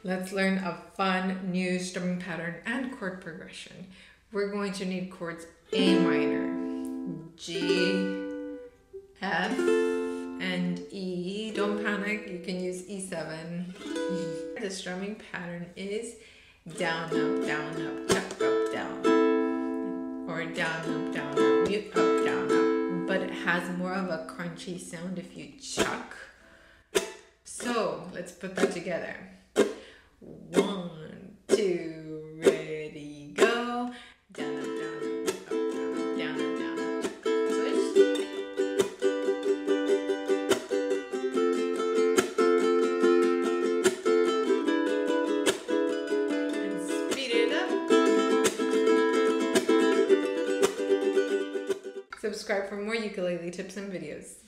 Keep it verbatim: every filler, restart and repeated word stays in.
Let's learn a fun new strumming pattern and chord progression. We're going to need chords A minor, G, F, and E. Don't panic, you can use E seven. The strumming pattern is down, up, down, up, chuck, up, down. Or down, up, down, up, mute, up, down, up. But it has more of a crunchy sound if you chuck. So let's put that together. One, two, ready, go. Down, up, down, up, up, down, up, down, up. Switch. And speed it up. Subscribe for more ukulele tips and videos.